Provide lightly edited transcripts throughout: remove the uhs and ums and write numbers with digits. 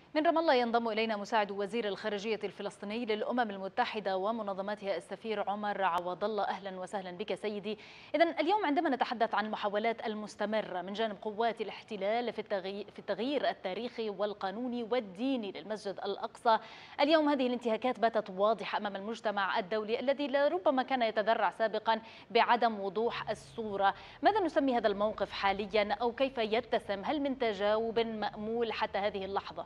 من رام الله ينضم إلينا مساعد وزير الخارجية الفلسطيني للأمم المتحدة ومنظماتها السفير عمر عوض الله. أهلا وسهلا بك سيدي. إذن اليوم عندما نتحدث عن المحاولات المستمرة من جانب قوات الاحتلال في التغيير التاريخي والقانوني والديني للمسجد الأقصى، اليوم هذه الانتهاكات باتت واضحة أمام المجتمع الدولي الذي لربما كان يتذرع سابقا بعدم وضوح الصورة. ماذا نسمي هذا الموقف حاليا أو كيف يتسم؟ هل من تجاوب مأمول حتى هذه اللحظة؟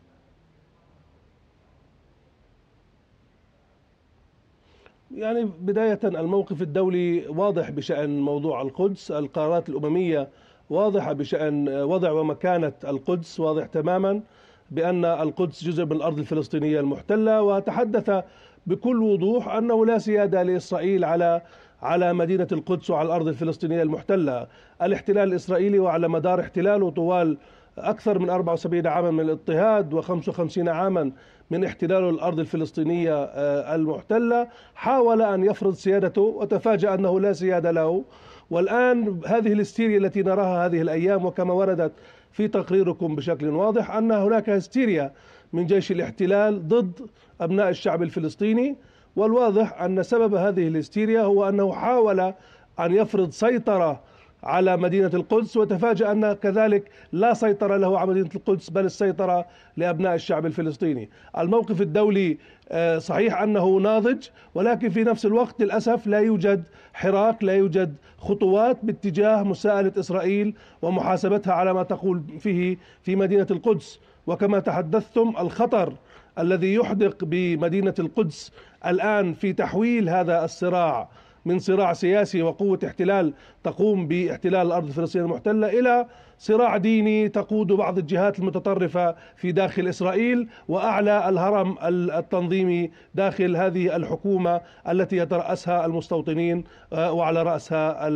يعني بداية الموقف الدولي واضح بشأن موضوع القدس، القرارات الأممية واضحة بشأن وضع ومكانة القدس، واضح تماما بأن القدس جزء من الأرض الفلسطينية المحتلة، وتحدث بكل وضوح أنه لا سيادة لإسرائيل على مدينة القدس وعلى الأرض الفلسطينية المحتلة. الاحتلال الإسرائيلي وعلى مدار احتلاله طوال أكثر من 74 عاما من الاضطهاد و55 عاما من احتلاله الأرض الفلسطينية المحتلة حاول أن يفرض سيادته وتفاجأ أنه لا سيادة له. والآن هذه الهستيريا التي نراها هذه الأيام، وكما وردت في تقريركم بشكل واضح أن هناك هستيريا من جيش الاحتلال ضد أبناء الشعب الفلسطيني، والواضح أن سبب هذه الهستيريا هو أنه حاول أن يفرض سيطرة على مدينة القدس، وتفاجأ أن كذلك لا سيطرة له على مدينة القدس بل السيطرة لأبناء الشعب الفلسطيني. الموقف الدولي صحيح أنه ناضج، ولكن في نفس الوقت للأسف لا يوجد حراك، لا يوجد خطوات باتجاه مساءلة إسرائيل ومحاسبتها على ما تقول فيه في مدينة القدس. وكما تحدثتم، الخطر الذي يحدق بمدينة القدس الآن في تحويل هذا الصراع من صراع سياسي وقوة احتلال تقوم باحتلال الأرض الفلسطينية المحتلة إلى صراع ديني تقود بعض الجهات المتطرفة في داخل إسرائيل وأعلى الهرم التنظيمي داخل هذه الحكومة التي يترأسها المستوطنين وعلى رأسها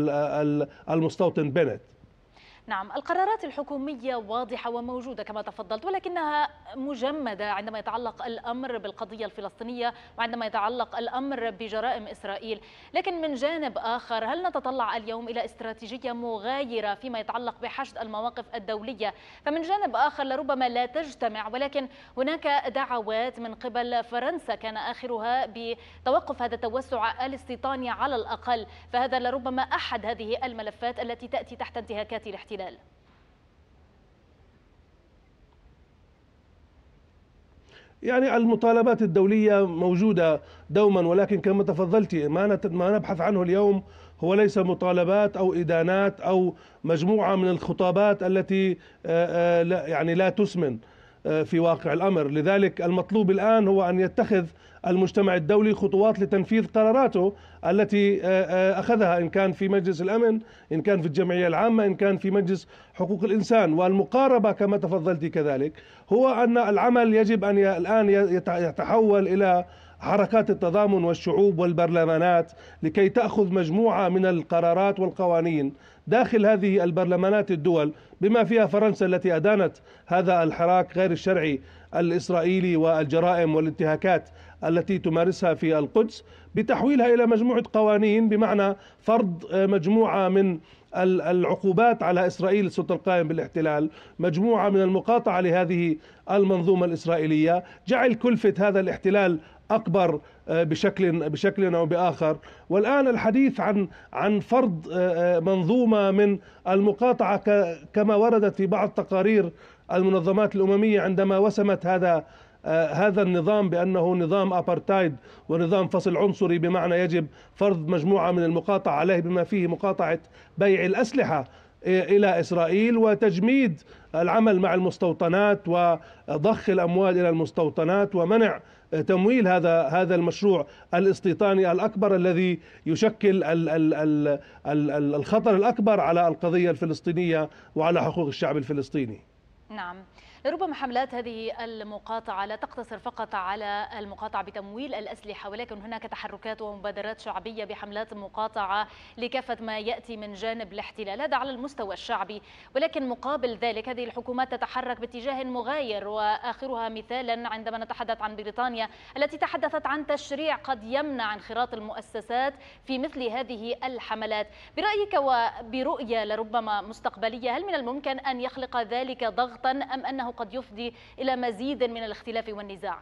المستوطن بنت. نعم، القرارات الحكومية واضحة وموجودة كما تفضلت، ولكنها مجمدة عندما يتعلق الأمر بالقضية الفلسطينية وعندما يتعلق الأمر بجرائم إسرائيل. لكن من جانب آخر، هل نتطلع اليوم إلى استراتيجية مغايرة فيما يتعلق بحشد المواقف الدولية؟ فمن جانب آخر لربما لا تجتمع، ولكن هناك دعوات من قبل فرنسا كان آخرها بتوقف هذا التوسع الاستيطاني على الأقل، فهذا لربما أحد هذه الملفات التي تأتي تحت انتهاكات الاحتلال. يعني المطالبات الدولية موجودة دوما، ولكن كما تفضلت ما نبحث عنه اليوم هو ليس مطالبات أو إدانات أو مجموعة من الخطابات التي يعني لا تسمن في واقع الأمر. لذلك المطلوب الآن هو أن يتخذ المجتمع الدولي خطوات لتنفيذ قراراته التي أخذها، إن كان في مجلس الأمن، إن كان في الجمعية العامة، إن كان في مجلس حقوق الإنسان. والمقاربة كما تفضلت كذلك هو أن العمل يجب أن الآن يتحول إلى حركات التضامن والشعوب والبرلمانات لكي تأخذ مجموعة من القرارات والقوانين داخل هذه البرلمانات الدول، بما فيها فرنسا التي أدانت هذا الحراك غير الشرعي الإسرائيلي والجرائم والانتهاكات التي تمارسها في القدس، بتحويلها إلى مجموعة قوانين، بمعنى فرض مجموعة من العقوبات على إسرائيل السلطة القائم بالاحتلال، مجموعة من المقاطعة لهذه المنظومة الإسرائيلية، جعل كلفة هذا الاحتلال أكبر بشكل أو بآخر. والآن الحديث عن فرض منظومة من المقاطعة كما وردت في بعض تقارير المنظمات الأممية عندما وسمت هذا النظام بأنه نظام أبارتايد ونظام فصل عنصري، بمعنى يجب فرض مجموعة من المقاطعة عليه بما فيه مقاطعة بيع الأسلحة إلى إسرائيل وتجميد العمل مع المستوطنات وضخ الأموال إلى المستوطنات ومنع تمويل هذا المشروع الاستيطاني الأكبر الذي يشكل الخطر الأكبر على القضية الفلسطينية وعلى حقوق الشعب الفلسطيني. نعم، لربما حملات هذه المقاطعة لا تقتصر فقط على المقاطعة بتمويل الأسلحة، ولكن هناك تحركات ومبادرات شعبية بحملات مقاطعة لكافة ما يأتي من جانب الاحتلال، هذا على المستوى الشعبي. ولكن مقابل ذلك هذه الحكومات تتحرك باتجاه مغاير، وآخرها مثالا عندما نتحدث عن بريطانيا التي تحدثت عن تشريع قد يمنع انخراط المؤسسات في مثل هذه الحملات. برأيك وبرؤية لربما مستقبلية، هل من الممكن أن يخلق ذلك ضغطا أم أنه أنه قد يفضي إلى مزيد من الاختلاف والنزاع؟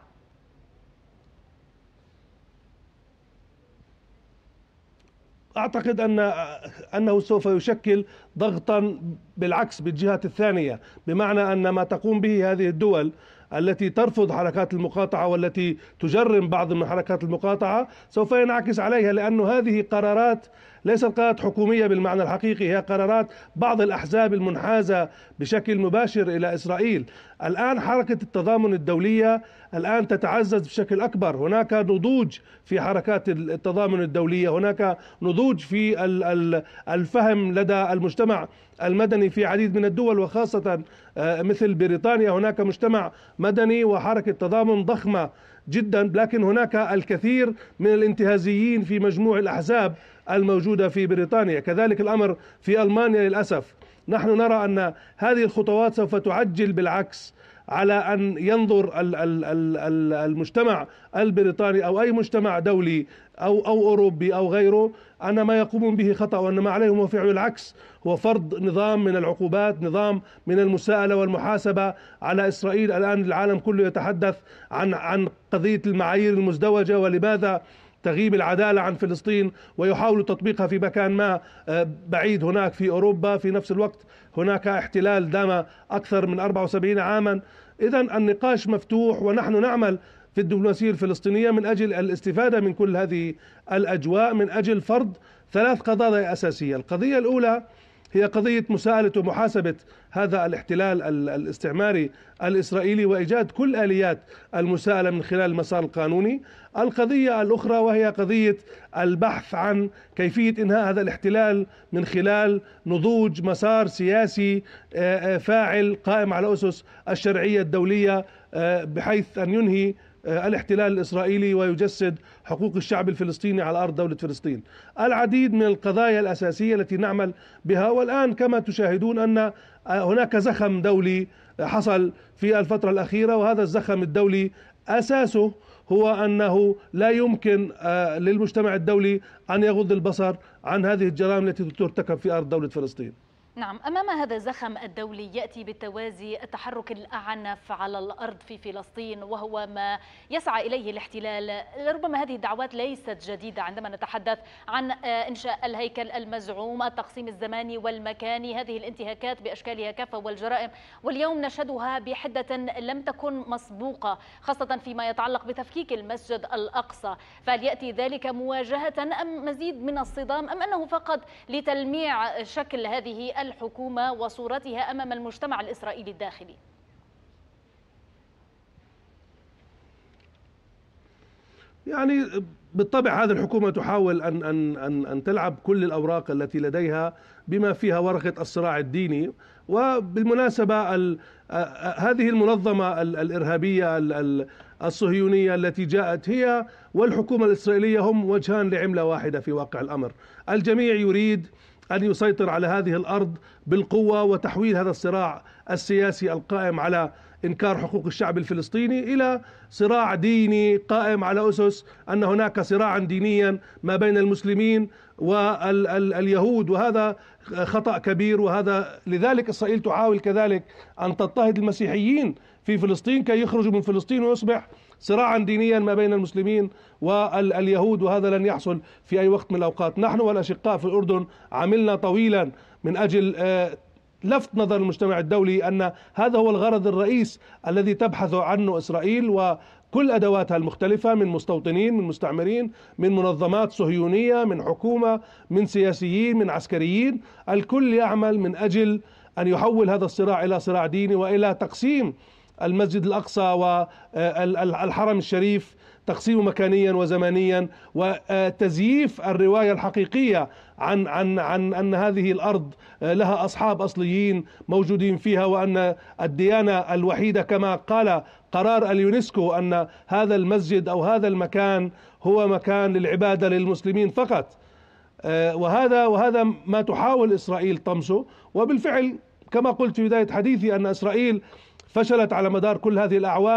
أعتقد أنه سوف يشكل ضغطا بالعكس بالجهة الثانية، بمعنى أن ما تقوم به هذه الدول التي ترفض حركات المقاطعة والتي تجرم بعض من حركات المقاطعة سوف ينعكس عليها، لأن هذه قرارات ليست قرارات حكومية بالمعنى الحقيقي، هي قرارات بعض الأحزاب المنحازة بشكل مباشر إلى إسرائيل. الآن حركة التضامن الدولية الآن تتعزز بشكل أكبر، هناك نضوج في حركات التضامن الدولية، هناك نضوج في الفهم لدى المجتمع المدني في عديد من الدول، وخاصة مثل بريطانيا هناك مجتمع مدني وحركة تضامن ضخمة جدا، لكن هناك الكثير من الانتهازيين في مجموع الأحزاب الموجودة في بريطانيا. كذلك الأمر في ألمانيا للأسف. نحن نرى أن هذه الخطوات سوف تعجل بالعكس على أن ينظر المجتمع البريطاني أو أي مجتمع دولي أو أوروبي أو غيره أن ما يقومون به خطأ، وأن ما عليهم هو فعل العكس، هو فرض نظام من العقوبات، نظام من المساءلة والمحاسبة على إسرائيل. الآن العالم كله يتحدث عن قضية المعايير المزدوجة، ولماذا تغيب العدالة عن فلسطين ويحاولوا تطبيقها في مكان ما بعيد هناك في أوروبا. في نفس الوقت هناك احتلال دام أكثر من 74 عاما. إذن النقاش مفتوح، ونحن نعمل في الدبلوماسية الفلسطينية من أجل الاستفادة من كل هذه الأجواء، من أجل فرض 3 قضايا أساسية. القضية الأولى هي قضية مساءلة ومحاسبة هذا الاحتلال الاستعماري الإسرائيلي وإيجاد كل آليات المساءلة من خلال المسار القانوني. القضية الأخرى وهي قضية البحث عن كيفية إنهاء هذا الاحتلال من خلال نضوج مسار سياسي فاعل قائم على أسس الشرعية الدولية، بحيث أن ينهي الاحتلال الإسرائيلي ويجسد حقوق الشعب الفلسطيني على أرض دولة فلسطين. العديد من القضايا الأساسية التي نعمل بها، والآن كما تشاهدون أن هناك زخم دولي حصل في الفترة الأخيرة، وهذا الزخم الدولي أساسه هو أنه لا يمكن للمجتمع الدولي أن يغض البصر عن هذه الجرائم التي ترتكب في أرض دولة فلسطين. نعم، أمام هذا الزخم الدولي يأتي بالتوازي التحرك الأعنف على الأرض في فلسطين، وهو ما يسعى إليه الاحتلال. ربما هذه الدعوات ليست جديدة عندما نتحدث عن إنشاء الهيكل المزعوم، التقسيم الزماني والمكاني، هذه الانتهاكات بأشكالها كافة والجرائم، واليوم نشهدها بحدة لم تكن مسبوقة، خاصة فيما يتعلق بتفكيك المسجد الأقصى. فهل يأتي ذلك مواجهة أم مزيد من الصدام، أم أنه فقط لتلميع شكل هذه الحكومة وصورتها أمام المجتمع الإسرائيلي الداخلي؟ يعني بالطبع هذه الحكومة تحاول أن تلعب كل الأوراق التي لديها بما فيها ورقة الصراع الديني. وبالمناسبة هذه المنظمة الإرهابية الصهيونية التي جاءت هي والحكومة الإسرائيلية هم وجهان لعملة واحدة في واقع الأمر. الجميع يريد أن يسيطر على هذه الأرض بالقوة وتحويل هذا الصراع السياسي القائم على إنكار حقوق الشعب الفلسطيني إلى صراع ديني قائم على أسس أن هناك صراعا دينيا ما بين المسلمين واليهود، وهذا خطأ كبير. وهذا لذلك إسرائيل تحاول كذلك أن تضطهد المسيحيين في فلسطين كي يخرجوا من فلسطين ويصبح صراعا دينيا ما بين المسلمين واليهود، وهذا لن يحصل في أي وقت من الأوقات. نحن والأشقاء في الأردن عملنا طويلا من أجل لفت نظر المجتمع الدولي أن هذا هو الغرض الرئيس الذي تبحث عنه إسرائيل وكل أدواتها المختلفة، من مستوطنين، من مستعمرين، من منظمات صهيونية، من حكومة، من سياسيين، من عسكريين. الكل يعمل من أجل أن يحول هذا الصراع إلى صراع ديني وإلى تقسيم المسجد الأقصى والحرم الشريف، تقسيمه مكانيا وزمانيا، وتزييف الرواية الحقيقية عن أن هذه الأرض لها أصحاب أصليين موجودين فيها، وأن الديانة الوحيدة كما قال قرار اليونسكو أن هذا المسجد أو هذا المكان هو مكان للعبادة للمسلمين فقط. وهذا ما تحاول إسرائيل طمسه. وبالفعل كما قلت في بداية حديثي أن إسرائيل فشلت على مدار كل هذه الأعوام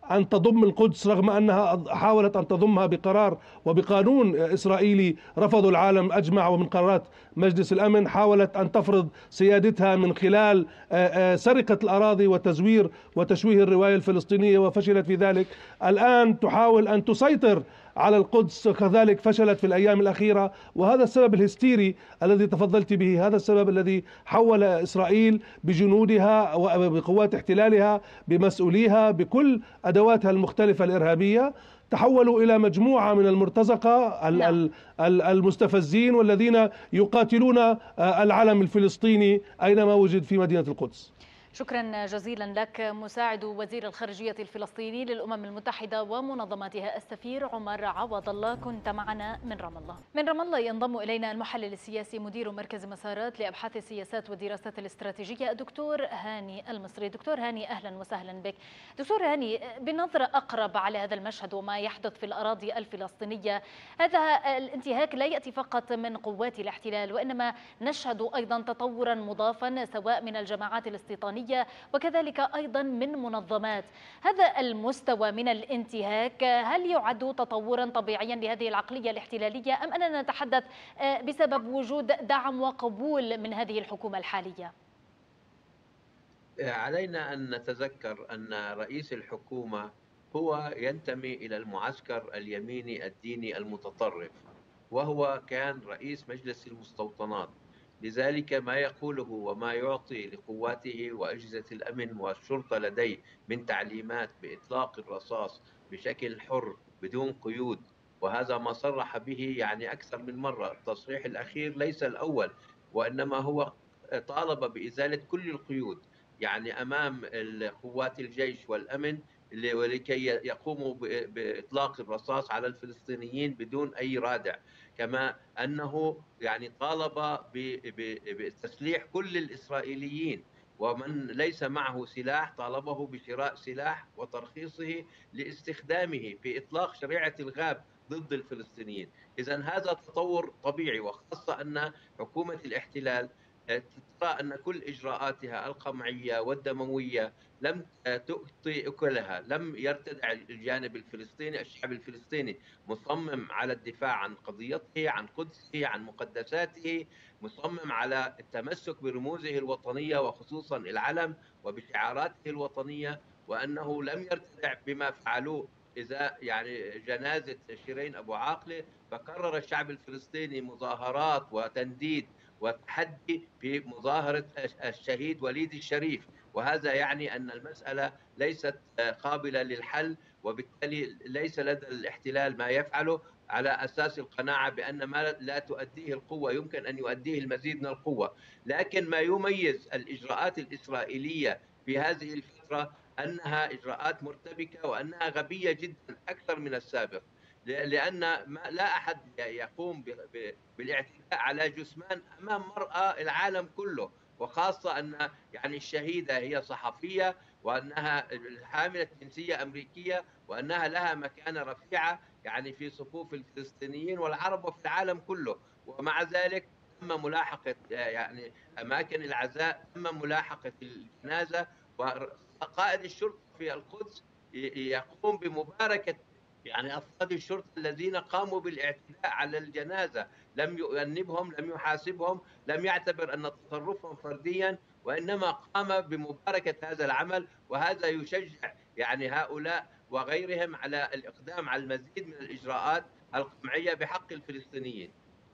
أن تضم القدس، رغم أنها حاولت أن تضمها بقرار وبقانون إسرائيلي رفضه العالم أجمع، ومن قرارات مجلس الأمن حاولت أن تفرض سيادتها من خلال سرقة الأراضي وتزوير وتشويه الرواية الفلسطينية، وفشلت في ذلك. الآن تحاول أن تسيطر على القدس، كذلك فشلت في الأيام الأخيرة. وهذا السبب الهستيري الذي تفضلت به، هذا السبب الذي حول إسرائيل بجنودها وبقوات احتلالها بمسؤوليها بكل أدواتها المختلفة الإرهابية، تحولوا إلى مجموعة من المرتزقة المستفزين، والذين يقاتلون العلم الفلسطيني أينما وجد في مدينة القدس. شكرا جزيلا لك مساعد وزير الخارجية الفلسطيني للأمم المتحدة ومنظماتها السفير عمر عوض الله، كنت معنا من رام الله. من رام الله ينضم إلينا المحلل السياسي مدير مركز مسارات لأبحاث السياسات والدراسات الاستراتيجية الدكتور هاني المصري. دكتور هاني أهلا وسهلا بك. دكتور هاني، بنظرة أقرب على هذا المشهد وما يحدث في الأراضي الفلسطينية، هذا الانتهاك لا يأتي فقط من قوات الاحتلال، وإنما نشهد أيضا تطورا مضافا سواء من الجماعات الاستيطانية وكذلك أيضا من منظمات. هذا المستوى من الانتهاك هل يعد تطورا طبيعيا لهذه العقلية الاحتلالية، أم أننا نتحدث بسبب وجود دعم وقبول من هذه الحكومة الحالية؟ علينا أن نتذكر أن رئيس الحكومة هو ينتمي إلى المعسكر اليميني الديني المتطرف، وهو كان رئيس مجلس المستوطنات. لذلك ما يقوله وما يعطي لقواته وأجهزة الأمن والشرطة لديه من تعليمات بإطلاق الرصاص بشكل حر بدون قيود، وهذا ما صرح به يعني أكثر من مرة. التصريح الأخير ليس الأول، وإنما هو طالب بإزالة كل القيود يعني أمام قوات الجيش والأمن، ولكي يقوموا بإطلاق الرصاص على الفلسطينيين بدون أي رادع. كما أنه يعني طالب بتسليح كل الإسرائيليين، ومن ليس معه سلاح طالبه بشراء سلاح وترخيصه لاستخدامه في إطلاق شريعة الغاب ضد الفلسطينيين. إذن هذا تطور طبيعي، وخاصة أن حكومة الاحتلال ترى أن كل إجراءاتها القمعية والدموية لم تؤتي أكلها، لم يرتدع الجانب الفلسطيني. الشعب الفلسطيني مصمم على الدفاع عن قضيته، عن قدسه، عن مقدساته، مصمم على التمسك برموزه الوطنية وخصوصا العلم وبشعاراته الوطنية، وأنه لم يرتدع بما فعلوه إذا يعني جنازة شيرين أبو عاقلة. فقرر الشعب الفلسطيني مظاهرات وتنديد وتحدي في مظاهرة الشهيد وليد الشريف، وهذا يعني أن المسألة ليست قابلة للحل، وبالتالي ليس لدى الاحتلال ما يفعله على أساس القناعة بأن ما لا تؤديه القوة يمكن أن يؤديه المزيد من القوة. لكن ما يميز الإجراءات الإسرائيلية في هذه الفترة أنها إجراءات مرتبكة وأنها غبية جدا أكثر من السابق، لأن لا أحد يقوم بالاعتداء على جثمان أمام مرأى العالم كله، وخاصة أن يعني الشهيدة هي صحفية، وأنها حاملة جنسية أمريكية، وأنها لها مكانة رفيعة يعني في صفوف الفلسطينيين والعرب وفي العالم كله. ومع ذلك تم ملاحقة يعني أماكن العزاء، تم ملاحقة الجنازة، وقائد الشرطة في القدس يقوم بمباركة يعني أفراد الشرطة الذين قاموا بالاعتداء على الجنازة. لم يؤنبهم، لم يحاسبهم، لم يعتبر أن تصرفهم فرديا، وإنما قام بمباركة هذا العمل. وهذا يشجع يعني هؤلاء وغيرهم على الإقدام على المزيد من الإجراءات القمعية بحق الفلسطينيين.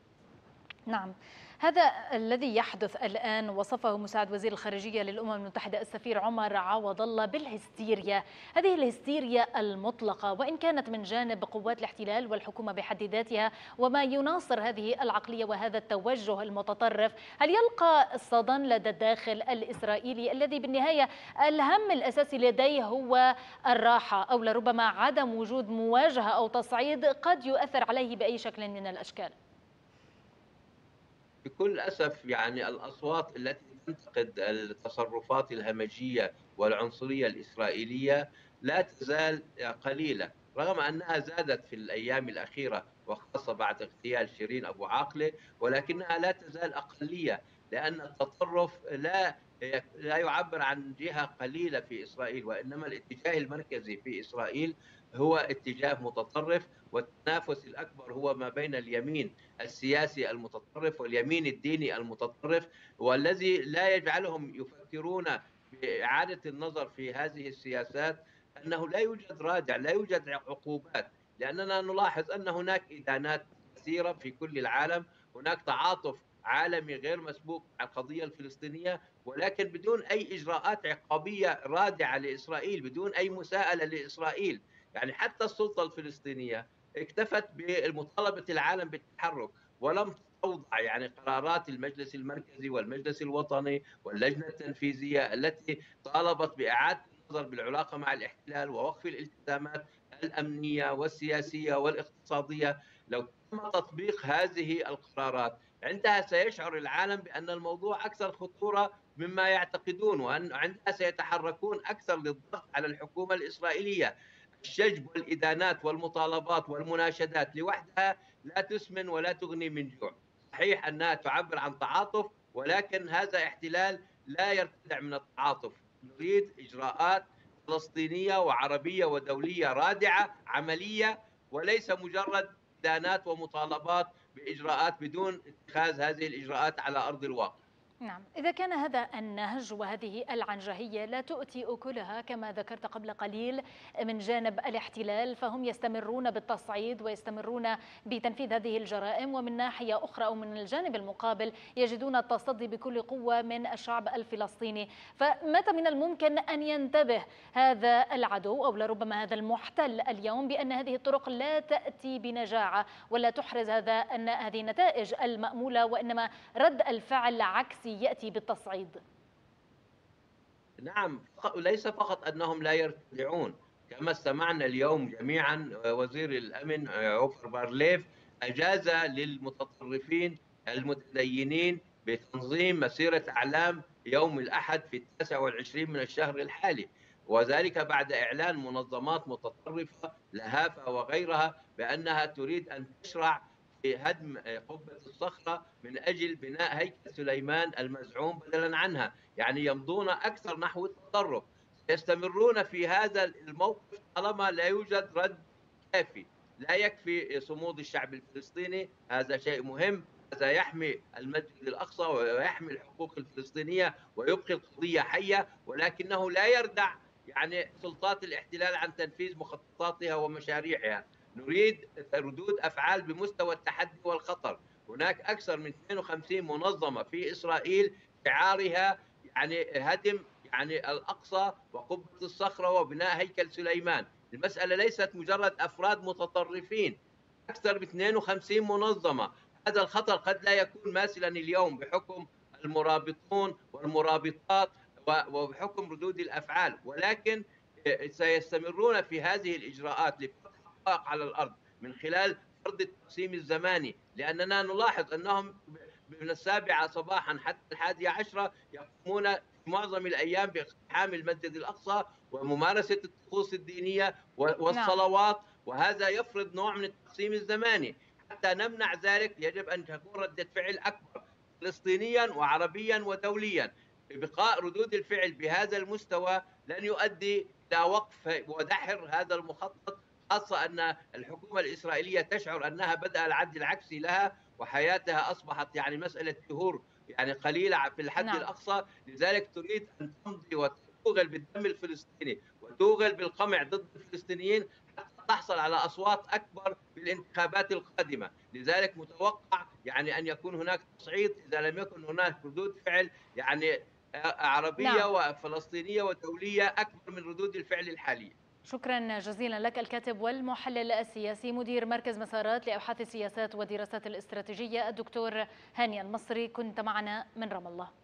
نعم، هذا الذي يحدث الآن وصفه مساعد وزير الخارجية للأمم المتحدة السفير عمر عوض الله بالهستيريا. هذه الهستيريا المطلقة، وإن كانت من جانب قوات الاحتلال والحكومة بحد ذاتها وما يناصر هذه العقلية وهذا التوجه المتطرف، هل يلقى صدى لدى الداخل الإسرائيلي الذي بالنهاية الهم الأساسي لديه هو الراحة، أو لربما عدم وجود مواجهة أو تصعيد قد يؤثر عليه بأي شكل من الأشكال؟ بكل أسف يعني الأصوات التي تنتقد التصرفات الهمجية والعنصرية الإسرائيلية لا تزال قليلة، رغم أنها زادت في الأيام الأخيرة وخاصة بعد اغتيال شيرين أبو عاقلة، ولكنها لا تزال أقلية، لأن التطرف لا لا يعبر عن جهة قليلة في إسرائيل، وإنما الاتجاه المركزي في إسرائيل هو اتجاه متطرف، والتنافس الأكبر هو ما بين اليمين السياسي المتطرف واليمين الديني المتطرف، والذي لا يجعلهم يفكرون بإعادة النظر في هذه السياسات أنه لا يوجد رادع، لا يوجد عقوبات، لأننا نلاحظ أن هناك إدانات كثيرة في كل العالم، هناك تعاطف عالمي غير مسبوق على القضية الفلسطينية، ولكن بدون أي إجراءات عقابية رادعة لإسرائيل، بدون أي مساءلة لإسرائيل. يعني حتى السلطة الفلسطينية اكتفت بمطالبة العالم بالتحرك، ولم توضع يعني قرارات المجلس المركزي والمجلس الوطني واللجنة التنفيذية التي طالبت بإعادة النظر بالعلاقة مع الاحتلال ووقف الالتزامات الأمنية والسياسية والاقتصادية. لو تم تطبيق هذه القرارات عندها سيشعر العالم بأن الموضوع أكثر خطورة مما يعتقدون، وأن عندها سيتحركون أكثر للضغط على الحكومة الإسرائيلية. الشجب والإدانات والمطالبات والمناشدات لوحدها لا تسمن ولا تغني من جوع. صحيح أنها تعبر عن تعاطف، ولكن هذا احتلال لا يرتدع من التعاطف. نريد إجراءات فلسطينية وعربية ودولية رادعة عملية، وليس مجرد إدانات ومطالبات بإجراءات بدون اتخاذ هذه الإجراءات على أرض الواقع. نعم، إذا كان هذا النهج وهذه العنجهية لا تؤتي أكلها كما ذكرت قبل قليل من جانب الاحتلال، فهم يستمرون بالتصعيد ويستمرون بتنفيذ هذه الجرائم، ومن ناحية أخرى أو من الجانب المقابل يجدون التصدي بكل قوة من الشعب الفلسطيني، فمتى من الممكن أن ينتبه هذا العدو أو لربما هذا المحتل اليوم بأن هذه الطرق لا تأتي بنجاعة ولا تحرز هذه النتائج المأمولة، وإنما رد الفعل عكسي يأتي بالتصعيد؟ نعم، ليس فقط أنهم لا يرتدعون، كما استمعنا اليوم جميعا وزير الأمن عوفر بارليف أجاز للمتطرفين المتدينين بتنظيم مسيرة أعلام يوم الأحد في 29 من الشهر الحالي، وذلك بعد إعلان منظمات متطرفة لهافة وغيرها بأنها تريد أن تشرع في هدم قبة الصخرة من أجل بناء هيكل سليمان المزعوم بدلا عنها. يعني يمضون أكثر نحو التطرف، يستمرون في هذا الموقف طالما لا يوجد رد كافي. لا يكفي صمود الشعب الفلسطيني، هذا شيء مهم، هذا يحمي المسجد الأقصى ويحمي الحقوق الفلسطينية ويبقي القضية حية، ولكنه لا يردع يعني سلطات الاحتلال عن تنفيذ مخططاتها ومشاريعها. نريد ردود أفعال بمستوى التحدي والخطر. هناك أكثر من 52 منظمة في إسرائيل شعارها يعني هدم يعني الأقصى وقبة الصخرة وبناء هيكل سليمان. المسألة ليست مجرد أفراد متطرفين، أكثر من 52 منظمة. هذا الخطر قد لا يكون ماثلا اليوم بحكم المرابطون والمرابطات وبحكم ردود الأفعال، ولكن سيستمرون في هذه الإجراءات لفتح حقائق على الأرض من خلال فرض التقسيم الزماني، لأننا نلاحظ أنهم من 7 صباحا حتى 11 يقومون في معظم الأيام باقتحام المسجد الأقصى وممارسة الطقوس الدينية والصلوات، وهذا يفرض نوع من التقسيم الزماني. حتى نمنع ذلك يجب أن تكون ردة فعل أكبر فلسطينيا وعربيا ودوليا. بقاء ردود الفعل بهذا المستوى لن يؤدي إلى وقف ودحر هذا المخطط، خاصة أن الحكومة الإسرائيلية تشعر أنها بدأ العد العكسي لها وحياتها أصبحت يعني مسألة شهور يعني قليلة في الحد الأقصى. لذلك تريد أن تمضي وتوغل بالدم الفلسطيني وتوغل بالقمع ضد الفلسطينيين حتى تحصل على أصوات أكبر بالانتخابات القادمة. لذلك متوقع يعني أن يكون هناك تصعيد إذا لم يكن هناك ردود فعل يعني عربية وفلسطينية ودولية أكبر من ردود الفعل الحالية. شكرا جزيلا لك الكاتب والمحلل السياسي مدير مركز مسارات لأبحاث السياسات والدراسات الاستراتيجية الدكتور هاني المصري، كنت معنا من رام الله.